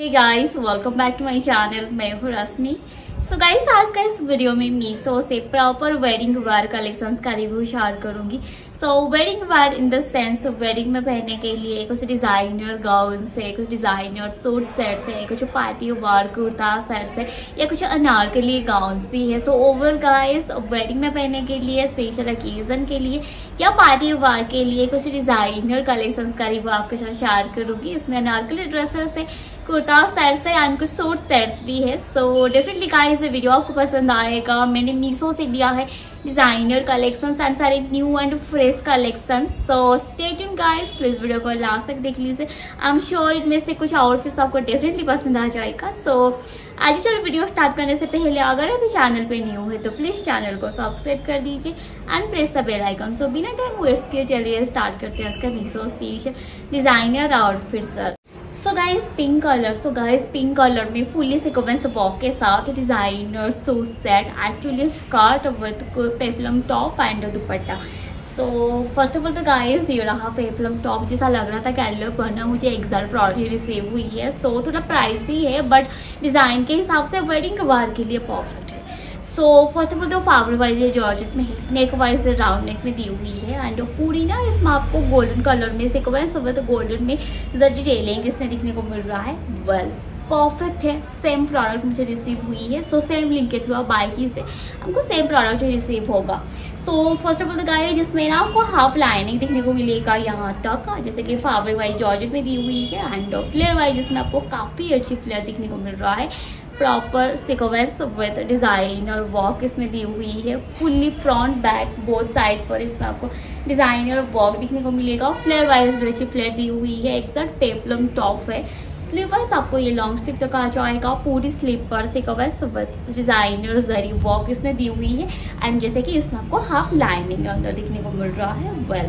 Hey guys, welcome back to my channel. मैं हूँ रश्मि। So guys, आज का इस वीडियो में मीशो से प्रॉपर वेडिंग वेयर कलेक्शंस का रिव्यू शेयर करूंगी। So wedding wear in the sense wedding में पहनने के लिए कुछ डिजाइनर गाउन्स है, कुछ डिजाइनर सूट सेट्स है, कुछ पार्टी वेयर कुर्ता सेट्स है या कुछ अनारकली गाउन्स भी है। सो ओवरऑल गाइस, वेडिंग में पहनने के लिए, स्पेशल ओकेजन के लिए या पार्टी वेयर के लिए कुछ डिजाइनर कलेक्शंस का रिव्यू आपके साथ शेयर करूंगी। इसमें अनारकली ड्रेसेस है, कुर्ता सेट्स है एंड कुछ सूट सेट्स भी है। सो डेफिनेटली गाइस, ये वीडियो आपको पसंद आएगा। मैंने मीशो से लिया है डिजाइनर कलेक्शंस एंड सारे new and fresh collection. So stay tuned guys, please video को लास्ट तक देख लीजिए। आई एम श्योर इनमें से कुछ आउटफिट्स आपको डेफिनेटली पसंद आ जाएगा। सो आज चलो वीडियो स्टार्ट करने से पहले अगर अभी चैनल पे न्यू है तो प्लीज चैनल को सब्सक्राइब कर दीजिए and press the bell icon. So बिना टाइम वेस्ट किए चलिए स्टार्ट करते हैं इसका Meesho special designer outfit. So guys pink colour में फुली सीक्वेंस वर्क के साथ designer suit set, actually skirt with peplum top and dupatta. So first of all तो गाइस, ये रहा पेप्लम टॉप। जैसा लग रहा था कैटलॉग पढ़ना, मुझे एग्जैक्ट प्रोडक्ट रिसीव हुई है। सो थोड़ा प्राइसी है बट डिज़ाइन के हिसाब से वेडिंग वेयर के लिए परफेक्ट है। सो फर्स्ट ऑफ ऑल तो फैब्रिक वाइज ये जॉर्जेट में है, नेक वाइज राउंड नेक में दी हुई है एंड पूरी ना इसमें आपको गोल्डन कलर में सीक्वेंस हुआ तो गोल्डन में डिटेलिंग इसमें दिखने को मिल रहा है। वेल परफेक्ट है। सेम प्रोडक्ट मुझे रिसीव हुई है। सो सेम लिंक के थ्रू आप बाय की से हमको सेम प्रोडक्ट रिसीव होगा। सो फर्स्ट ऑफ ऑल तो गाइस, जिसमें ना आपको हाफ लाइनिंग दिखने को मिलेगा यहाँ तक, जैसे कि फैब्रिक वाइज जॉर्जेट में दी हुई है एंड फ्लेयर वाइज जिसमें आपको काफ़ी अच्छी फ्लेयर दिखने को मिल रहा है। Proper sequence with designer work इसमें दी हुई है। Fully front back both side पर इसमें आपको डिज़ाइनर वर्क दिखने को मिलेगा। फ्लेयर वाइज भी अच्छी फ्लेयर दी हुई है। एग्जैक्ट पेप्लम टॉप है। स्लीव वाइज आपको ये लॉन्ग स्लीव तक आ जाएगा। पूरी स्लीव पर sequence with designer zari work इसमें दी हुई है एंड जैसे कि इसमें आपको हाफ लाइनिंग अंदर दिखने को मिल रहा है। वेल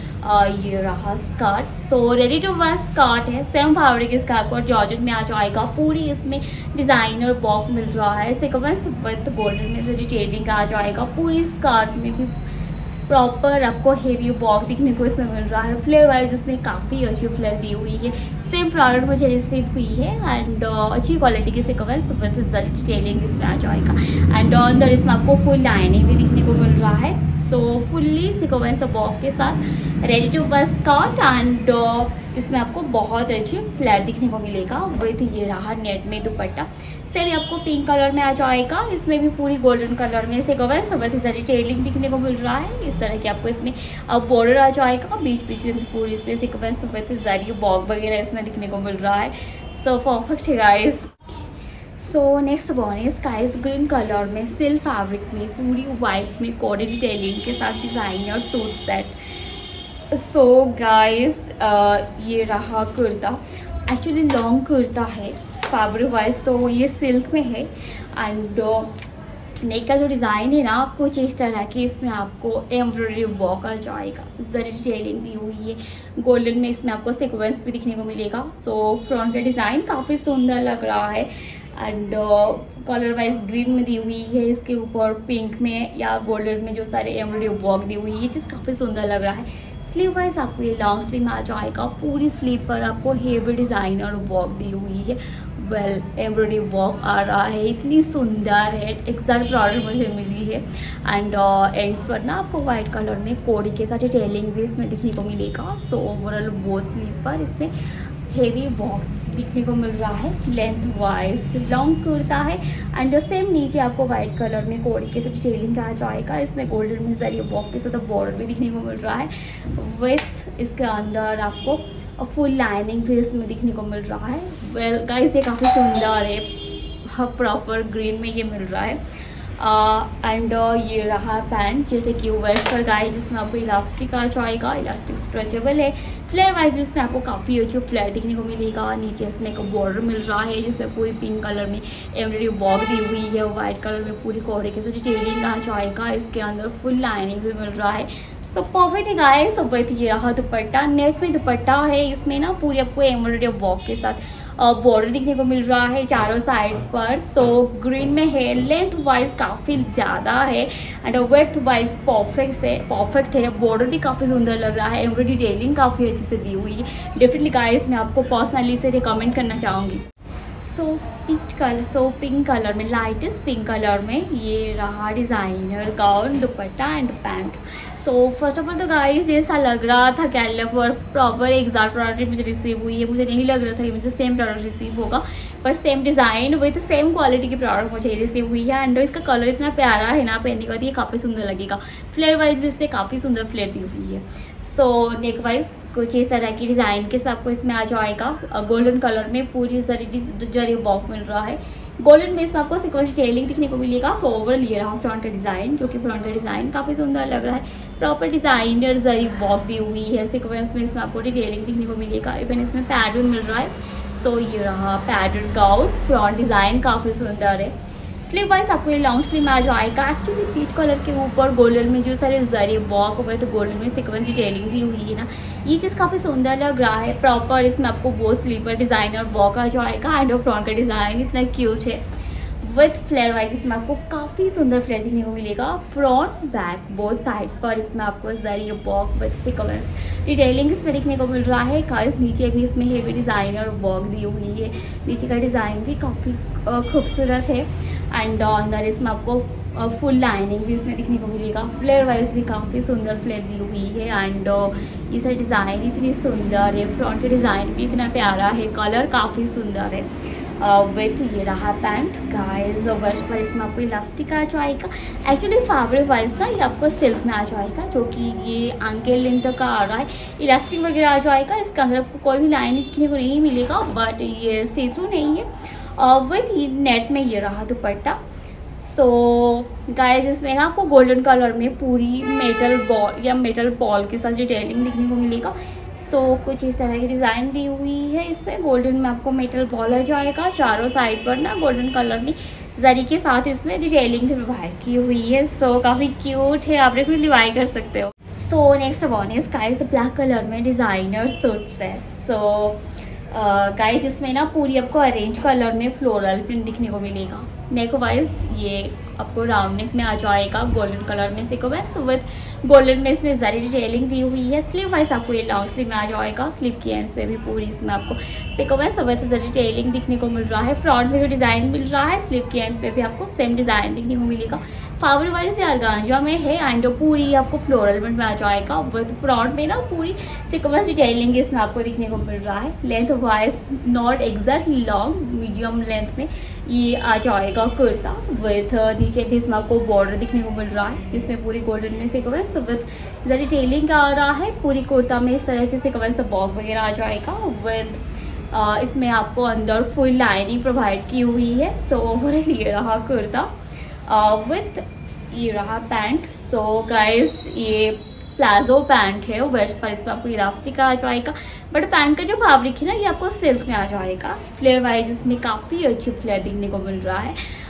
ये रहा skirt. So ready to wear skirt है। सेम फैब्रिक स्कर्ट और जॉर्जेट में आ जाएगा। पूरी इसमें डिज़ाइनर वर्क मिल रहा है। सीक्वेंस विद गोल्डन में से डिटेलिंग आ जाएगा। पूरी स्कर्ट में भी प्रॉपर आपको हेवी वर्क दिखने को इसमें मिल रहा है। फ्लेयर वाइज इसमें काफ़ी अच्छी फ्लेयर दी हुई है। सेम प्रोडक्ट मुझे रिसीव हुई है एंड अच्छी क्वालिटी की सीक्वेंस विद डिटेलिंग इसमें आ जाएगा एंड अंदर इसमें आपको फुल लाइनिंग भी दिखने को मिल रहा है। सो फुल्ली सीक्वेंस वर्क के साथ ready to wear skirt and इसमें आपको बहुत अच्छी फ्लेयर दिखने को मिलेगा विद ये रहा नेट में दुपट्टा। सेम आपको पिंक कलर में आ जाएगा। इसमें भी पूरी गोल्डन कलर में सीक्वेंस विद डिटेलिंग दिखने को मिल रहा है। इस तरह की आपको इसमें बॉर्डर आ जाएगा। बीच बीच में पूरी इसमें सीक्वेंस विद जरी वर्क वगैरह इसमें दिखने को मिल रहा है। सो परफेक्ट है गाइस। सो नेक्स्ट वन है स्काइज ग्रीन कलर में सिल्क फैब्रिक में पूरी वाइट में कोडेड डिटेलिंग के साथ designer suit set. So guys, ये रहा कुर्ता। एक्चुअली लॉन्ग कुर्ता है। फैब्रिक वाइज तो ये सिल्क में है एंड नेक का जो डिज़ाइन है ना कुछ इस तरह की, इसमें आपको एम्ब्रॉयडरी वर्क आ जाएगा। जरी डिटेलिंग दी हुई है। गोल्डन में इसमें आपको सीक्वेंस भी दिखने को मिलेगा। सो फ्रंट का डिज़ाइन काफ़ी सुंदर लग रहा है एंड कलर वाइज ग्रीन में दी हुई है। इसके ऊपर पिंक में या गोल्डन में जो सारे एम्ब्रॉयडरी वर्क दी हुई है, ये चीज़ काफ़ी सुंदर लग रहा है। स्लीव वाइज आपको ये लॉन्ग स्लीव में आ जाएगा। पूरी स्लीव पर आपको हेवी डिज़ाइनर वर्क दी हुई है। वेल एम्ब्रॉयडरी वर्क आ रहा है, इतनी सुंदर है। एग्जैक्ट प्रोडक्ट मुझे मिली है एंड एंड्स पर ना आपको वाइट कलर में कोडी के साथ डिटेलिंग भी इसमें दिखने को मिलेगा। सो ओवरऑल बोथ स्लीव पर इसमें हेवी वर्क दिखने को मिल रहा है। लेंथ वाइज लॉन्ग कुर्ता है एंड सेम नीचे आपको वाइट कलर में कोडी के साथ डिटेलिंग आ जाएगा। इसमें गोल्डन में जरी वर्क के साथ बॉर्डर भी दिखने को मिल रहा है। विथ इसके अंदर आपको फुल लाइनिंग भी इसमें दिखने को मिल रहा है। वेल गाइस, ये काफ़ी सुंदर है। प्रॉपर ग्रीन में ये मिल रहा है एंड ये रहा पैंट जैसे कि वेस्ट पर गाइस, जिसमें आपको इलास्टिक आ जाएगा। इलास्टिक स्ट्रेचेबल है। फ्लेयर वाइज इसमें आपको काफ़ी अच्छी फ्लेयर दिखने को मिलेगा। नीचे इसमें एक बॉर्डर मिल रहा है जिसमें पूरी पिंक कलर में एम्ब्रॉयडरी वर्क दी हुई है। वाइट कलर में पूरी कोडे के साथ डिटेलिंग आ जाएगा। इसके अंदर फुल लाइनिंग भी मिल रहा है। सो परफेक्ट है गाइस। सब ये रहा दुपट्टा। नेट में दुपट्टा है। इसमें ना पूरी आपको एम्ब्रॉयडरी वर्क के साथ बॉर्डर दिखने को मिल रहा है चारों साइड पर। सो ग्रीन में है। लेंथ वाइज काफ़ी ज़्यादा है एंड वेथ वाइज परफेक्ट है। बॉर्डर भी काफ़ी सुंदर लग रहा है। एम्ब्रॉयडरी डिटेलिंग काफ़ी अच्छे से दी हुई है। डेफिनेटली गाइस, मैं आपको पर्सनली से रिकमेंड करना चाहूँगी। सो पिंक कलर में, लाइटेस्ट पिंक कलर में ये रहा designer gown, dupatta and pant. So first of all तो गाइस ये ऐसा लग रहा था catalogue work proper exact product मुझे रिसीव हुई है। मुझे नहीं लग रहा था कि मुझे सेम प्रोडक्ट रिसीव होगा, पर same design with same quality की प्रोडक्ट मुझे रिसीव हुई है। एंड इसका कलर इतना प्यारा है ना, पहनने के बाद ये काफ़ी सुंदर लगेगा। फ्लेयर वाइज भी इसमें काफ़ी सुंदर फ्लेयर दी हुई है। सो नेक वाइज कुछ इस तरह की डिज़ाइन के साथ आपको इसमें आ जाएगा। गोल्डन कलर में पूरी जरी बॉक्स मिल रहा है। गोल्डन में इसमें आपको सिक्वेंस डिटेलिंग दिखने को मिलेगा। सो ओवरऑल ये रहा फ्रंट का डिज़ाइन, जो कि फ्रंट का डिज़ाइन काफ़ी सुंदर लग रहा है। प्रॉपर डिज़ाइनर जरी बॉक दी हुई है। सिक्वेंस में इसमें आपको डिटेलिंग दिखने को मिलेगा। इवन इसमें पैड भी मिल रहा है। सो ये रहा पैडेड गाउन, फ्रंट डिज़ाइन काफ़ी सुंदर है। स्लीव वाइज आपको ये लॉन्ग स्लीव में आ जाएगा। एक्चुअली पीच कलर के ऊपर गोल्डन में जो सारे जरी वॉक हुए तो गोल्डन में सिक्वेंस डिटेलिंग दी हुई है ना, ये चीज़ काफ़ी सुंदर लग रहा है। प्रॉपर इसमें आपको बोथ स्लीव पर डिज़ाइनर वॉक आ जाएगा। एंड फ्रंट का डिज़ाइन इतना क्यूट है विथ फ्लेयर वाइज इसमें आपको काफ़ी सुंदर फ्लेयर दिखने को मिलेगा। फ्रंट बैक बोथ साइड पर इसमें आपको zari work with sequence detailing इसमें दिखने को मिल रहा है। गाइस नीचे भी इसमें हेवी डिज़ाइनर वॉक दी हुई है। नीचे का डिज़ाइन भी काफ़ी खूबसूरत है। एंड अंदर इसमें आपको फुल लाइनिंग भी इसमें दिखने को मिलेगा। फ्लेयर वाइज भी काफ़ी सुंदर फ्लेयर दी हुई है। एंड ये सारी डिज़ाइन इतनी सुंदर है। फ्रंट का डिज़ाइन भी इतना प्यारा है। कलर काफ़ी सुंदर है। विथ ये रहा पैंट। गाइस वर्ष पर इसमें आपको इलास्टिक आ जाएगा। एक्चुअली फैब्रिक वाइज ना ये आपको सिल्क में आ जाएगा, जो कि ये एंकल लेंथ का आ रहा है। इलास्टिक वगैरह आ जाएगा। इसके अंदर आपको कोई भी लाइन दिखने को नहीं मिलेगा, बट ये सी थ्रू नहीं है। विथ नेट में ये रहा दुपट्टा। सो गाइस इसमें ना आपको गोल्डन कलर में पूरी मेटल बॉल या मेटल बॉल के साथ डिटेलिंग दिखने को मिलेगा। सो कुछ इस तरह की डिज़ाइन दी हुई है। इसमें गोल्डन में आपको मेटल बॉल आ जाएगा। चारों साइड पर ना गोल्डन कलर में जरी के साथ इसमें डिटेलिंग भी प्रोवाइड की हुई है। सो काफ़ी क्यूट है, आप खुद बाय कर सकते हो। So next one is guys black colour में डिज़ाइनर सूट्स है। सो गाइस इसमें ना पूरी आपको ऑरेंज कलर में फ्लोरल प्रिंट दिखने को मिलेगा। नेक वाइज ये आपको राउंड नेक में आ जाएगा। गोल्डन कलर में सिक्वेंस विथ गोल्डन में इसमें जरी डिटेलिंग दी हुई है। स्लीव वाइज आपको ये लॉन्ग स्लीव में आ जाएगा। स्लीव की एंड्स पे भी पूरी इसमें आपको सिक्वेंस विथ जरी डिटेलिंग दिखने को मिल रहा है। फ्रंट में जो डिज़ाइन मिल रहा है स्लीव की एंड्स पे भी आपको सेम डिज़ाइन दिखने को मिलेगा। फैब्रिक वाइज ये ऑर्गेन्जा में है। एंड पूरी आपको फ्लोरल प्रिंट में आ जाएगा। विथ फ्रंट में ना पूरी सिक्वेंस डिटेलिंग इसमें आपको दिखने को मिल रहा है। Length wise not exact long, medium length में ये आ जाएगा कुर्ता। विथ नीचे भी इसमें आपको बॉर्डर दिखने को मिल रहा है, जिसमें पूरी गोल्डन में सिक्वेंस विथ जरी डिटेलिंग आ रहा है। पूरी कुर्ता में इस तरह की सिक्वेंस बॉक वगैरह आ जाएगा। विथ इसमें आपको अंदर फुल लाइनिंग प्रोवाइड की हुई है। सो ओवरऑल ये रहा कुर्ता विथ ये रहा पैंट। सो गाइस ये प्लाजो पैंट है। वेस्ट पर इसमें आपको इलास्टिक आ जाएगा, बट पैंट का जो फैब्रिक है ना ये आपको सिल्क में आ जाएगा। फ्लेयर वाइज इसमें काफ़ी अच्छी फ्लेयर दिखने को मिल रहा है।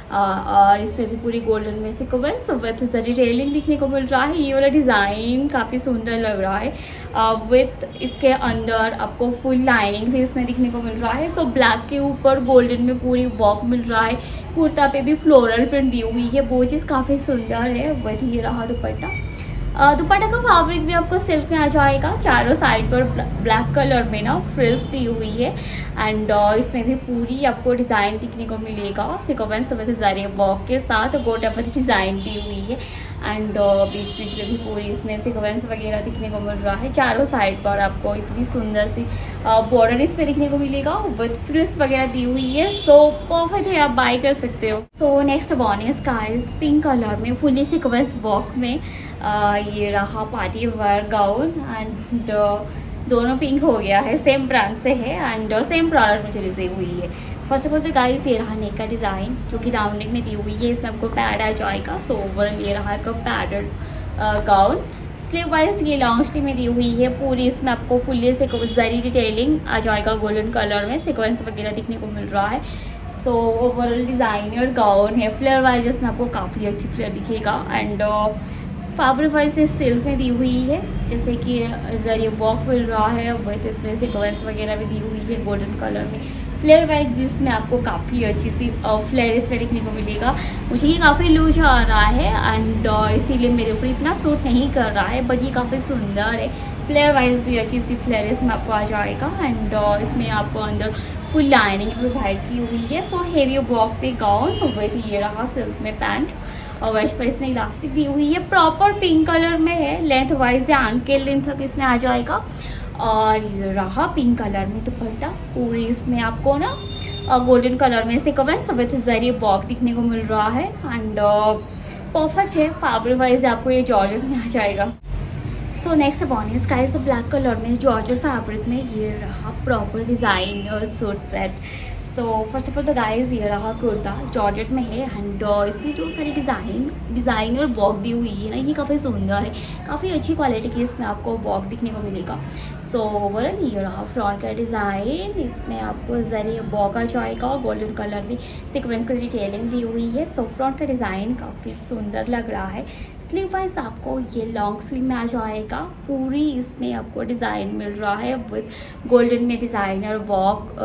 और इसमें भी पूरी गोल्डन में सिक्वेंस विथ जरी डिटेलिंग दिखने को मिल रहा है। ये वाला डिज़ाइन काफ़ी सुंदर लग रहा है। विथ इसके अंदर आपको फुल लाइनिंग भी इसमें दिखने को मिल रहा है। सो ब्लैक के ऊपर गोल्डन में पूरी वॉक मिल रहा है। कुर्ता पे भी फ्लोरल प्रिंट दी हुई है। वो चीज़ काफ़ी सुंदर है। विथ ये रहा दुपट्टा। दुपट्टा का फैब्रिक भी आपको सिल्क में आ जाएगा। चारों साइड पर ब्लैक कलर में ना फ्रिल्स दी हुई है। एंड इसमें भी पूरी आपको डिज़ाइन दिखने को मिलेगा। सिक्वेंस विद जरी वॉक के साथ गोटा विद डिज़ाइन दी हुई है। एंड बीच बीच में भी पूरी इसमें सिक्वेंस वगैरह दिखने को मिल रहा है। चारों साइड पर आपको इतनी सुंदर सी बॉर्डर इसमें दिखने को मिलेगा विद फ्रिल्स वगैरह दी हुई है। सो परफेक्ट है, आप बाय कर सकते हो। So next one is guys pink colour में फुली सिक्वेंस वॉक में ये रहा पार्टी वेयर गाउन। एंड दोनों पिंक हो गया है, सेम ब्रांड से है। एंड सेम प्रोडक्ट मुझे रिसीव हुई है। फर्स्ट ऑफ ऑल तो गाइस ये रहा नेक का डिज़ाइन, जो कि राउंड नेक में दी हुई है। इसमें आपको पैड आ जाएगा। सो ओवरऑल ये रहा एक पैडेड गाउन। स्लीव वाइज ये लॉन्ग स्लीव में दी हुई है। पूरी इसमें आपको फुल्ली से जरी डिटेलिंग आ जाएगा। गोल्डन कलर में सिक्वेंस वगैरह दिखने को मिल रहा है। सो ओवरऑल डिज़ाइनर गाउन है। फ्लेयर वाइज इसमें आपको काफ़ी अच्छी फ्लेयर दिखेगा। एंड फैब्रिक वाइज सिल्क में दी हुई है, जैसे कि जरिए वॉक मिल रहा है। विथ इसमें सिक्वेंस वगैरह भी दी हुई है गोल्डन कलर में। फ्लेयर वाइज भी इसमें आपको काफ़ी अच्छी सी फ्लेयर इसमें देखने को मिलेगा। मुझे ये काफ़ी लूज आ रहा है एंड इसीलिए मेरे ऊपर इतना सूट नहीं कर रहा है, बट ये काफ़ी सुंदर है। फ्लेयर वाइज भी अच्छी सी फ्लेयर इसमें आपको आ जाएगा। एंड इसमें आपको अंदर फुल लाइनिंग प्रोवाइड की हुई है। सो हेवी वॉक पे गाउन विद ये रहा सिल्क में पैंट और वेस्ट पर इसमें इलास्टिक दी हुई है। प्रॉपर पिंक कलर में है, लेंथ वाइज या एंकल लेंथ तक इसमें आ जाएगा। और ये रहा पिंक कलर में दुपट्टा, पूरी इसमें आपको ना गोल्डन कलर में सीक्वेंस विद जरी वॉक दिखने को मिल रहा है। एंड परफेक्ट है, फैब्रिक वाइज आपको ये जॉर्जेट में आ जाएगा। So next one is guys black colour में जॉर्जेट फैब्रिक में ये रहा प्रॉपर डिज़ाइन और suit set. So first of all the guys ये रहा कुर्ता जॉर्जेट में है एंड इसमें जो सारी डिज़ाइन और वॉक दी हुई है ना, ये काफ़ी सुंदर है, काफ़ी अच्छी क्वालिटी की इसमें आपको वॉक दिखने को मिलेगा। सो ओवरऑल ये रहा फ्रंट का डिज़ाइन, इसमें आपको जरिए वॉक आ जाएगा और गोल्डन कलर में सीक्वेंस की डिटेलिंग दी हुई है। सो फ्रंट का डिज़ाइन काफ़ी सुंदर लग रहा है। स्लीव वाइज आपको ये लॉन्ग स्लीव में आ जाएगा, पूरी इसमें आपको डिज़ाइन मिल रहा है विद गोल्डन में डिज़ाइन और वॉक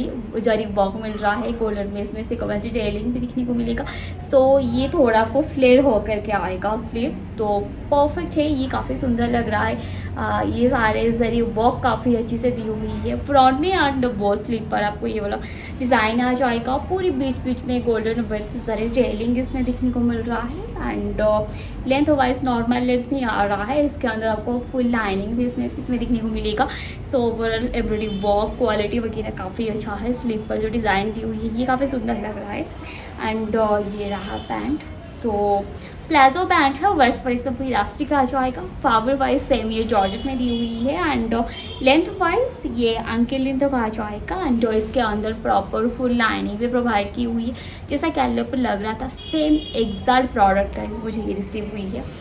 जरी वॉक मिल रहा है गोल्डन में, इसमें सीक्वेंस डिटेलिंग भी दिखने को मिलेगा। सो ये थोड़ा आपको फ्लेयर होकर के आएगा स्लीव, तो परफेक्ट है, ये काफ़ी सुंदर लग रहा है। ये सारे जरी वॉक काफ़ी अच्छी से दी हुई है फ्रंट में एंड वो स्लीव पर आपको ये वाला डिज़ाइन आ जाएगा, पूरी बीच बीच में गोल्डन विद जरी डिटेलिंग इसमें दिखने को मिल रहा है। And length wise normal length में आ रहा है, इसके अंदर आपको फुल लाइनिंग भी इसमें दिखने को मिलेगा। So overall embroidery work quality वगैरह काफ़ी अच्छा है, स्लीव पर जो डिज़ाइन दी हुई है ये काफ़ी सुंदर लग रहा है। एंड ये रहा पैंट, तो प्लाजो पैंट है, वेस्ट पर इसमें इलास्टिक आ जाएगा। फैब्रिक वाइज सेम ये जॉर्जेट में दी हुई है एंड लेंथ वाइज ये एंकल लेंथ तक आ जाएगा। एंड इसके अंदर प्रॉपर फुल लाइनिंग भी प्रोवाइड की हुई है, जैसा कैटलॉग पर लग रहा था सेम एग्जैक्ट प्रोडक्ट का मुझे ये रिसीव हुई है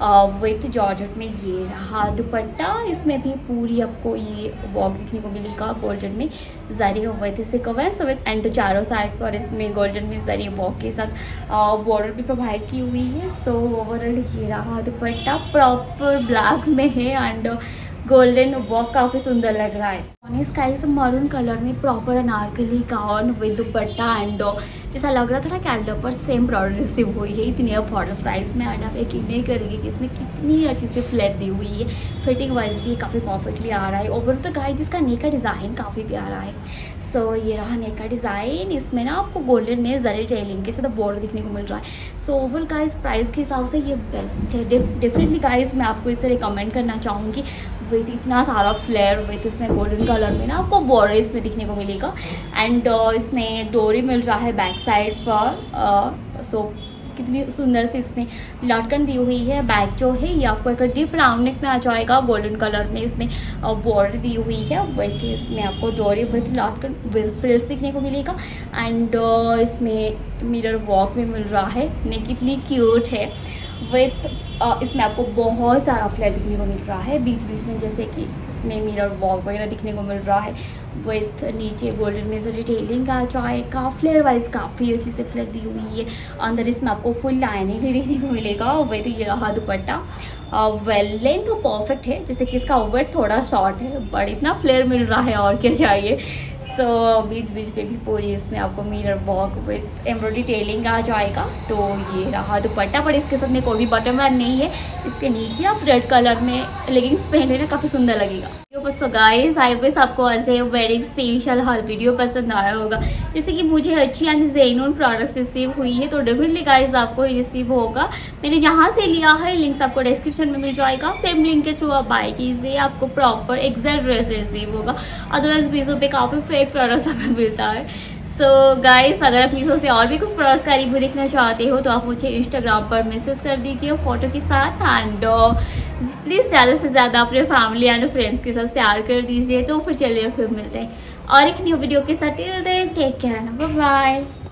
विथ जॉर्जेट में। ये रहा दुपट्टा, इसमें भी पूरी आपको ये वॉक दिखने को मिलेगा गोल्डन में जरी हुए थे सीक्वेंस विद एंड चारों साइड पर इसमें गोल्डन में जरी वॉक के साथ बॉर्डर भी प्रोवाइड की हुई है। सो ओवरऑल ये रहा दुपट्टा, प्रॉपर ब्लैक में है एंड गोल्डन वॉक काफ़ी सुंदर लग रहा है। इसका इस मरून कलर में proper Anarkali gown with dupatta and जैसा लग रहा था ना कैटलॉग पर सेम प्रोडक्ट रिसीव हुई है इतनी अफोर्डेबल प्राइस में। एंड आप यकीन नहीं करेंगे कि इसमें कितनी अच्छी सी फ्लैट दी हुई है, फिटिंग वाइज भी काफ़ी परफेक्टली आ रहा है। ओवर द गाइस इसका नेक का डिज़ाइन काफ़ी प्यारा है। सो ये रहा नेक का डिज़ाइन, इसमें ना आपको गोल्डन में जरी टेलिंग के साथ बॉर्डर दिखने को मिल रहा है। सो ओवरऑल गाइस प्राइस के हिसाब से ये बेस्ट है, डेफिनेटली गाइस मैं आपको इसे रिकमेंड करना चाहूँगी विद इतना सारा फ्लेयर विद इसमें गोल्डन कलर में ना आपको बॉर्डर इसमें दिखने को मिलेगा। एंड इसमें डोरी मिल रहा है बैक साइड पर। सो कितनी सुंदर से इसमें लटकन दी हुई है। बैक जो है ये आपको एक डीप राउंड नेक में आ जाएगा, गोल्डन कलर में इसमें बॉर्डर दी हुई है विद इसमें आपको डोरी विद लटकन विद फ्रिल्स दिखने को मिलेगा। एंड इसमें मिरर वॉक में मिल रहा है, नेक कितनी क्यूट है विथ इसमें आपको बहुत सारा फ्लेयर दिखने को मिल रहा है बीच बीच में, जैसे कि इसमें मिरर वॉक वगैरह दिखने को मिल रहा है विथ नीचे गोल्डन में से डिटेलिंग आ जाएगा। फ्लेयर वाइज काफ़ी अच्छी से फ्लेयर दी हुई है, अंदर इसमें आपको फुल लाइनिंग भी दिखने को मिलेगा विथ ये रहा दुपट्टा। वेल लेंथ तो परफेक्ट है, जैसे कि इसका वेट थोड़ा शॉर्ट है बट इतना फ्लेयर मिल रहा है और क्या चाहिए। सो बीच बीच पे भी पूरी इसमें आपको mirror work with embroidery detailing आ जाएगा। तो ये रहा दुपट्टा, पर इसके साथ में कोई भी बटन वाला नहीं है, इसके नीचे आप रेड कलर में लेगिंग्स पहन लेना, काफ़ी सुंदर लगेगा। सो गाइस आई गेस आपको आज का ये वेडिंग स्पेशल हर वीडियो पसंद आया होगा। जैसे कि मुझे अच्छी एंड जेन्युइन प्रोडक्ट्स रिसीव हुई है, तो डेफिनेटली गाइस आपको रिसीव होगा। मैंने जहाँ से लिया है लिंक्स आपको डिस्क्रिप्शन में मिल जाएगा, सेम लिंक के थ्रू आप बाय कीजिए, आपको प्रॉपर एग्जैक्ट ड्रेस रिसीव होगा। अदरवाइज मीशो पे काफ़ी फेक प्रोडक्ट्स हमें मिलता है। सो गाइस अगर आप मीशो से और भी कुछ प्रोडक्ट्स का रिव्यू देखना चाहते हो तो आप मुझे इंस्टाग्राम पर मैसेज कर दीजिए फ़ोटो के साथ। एंड प्लीज़ ज़्यादा से ज़्यादा अपने फैमिली एंड फ्रेंड्स के साथ शेयर कर दीजिए। तो फिर चलिए फिर मिलते हैं और एक न्यू वीडियो के साथ। Till then take care, bye bye.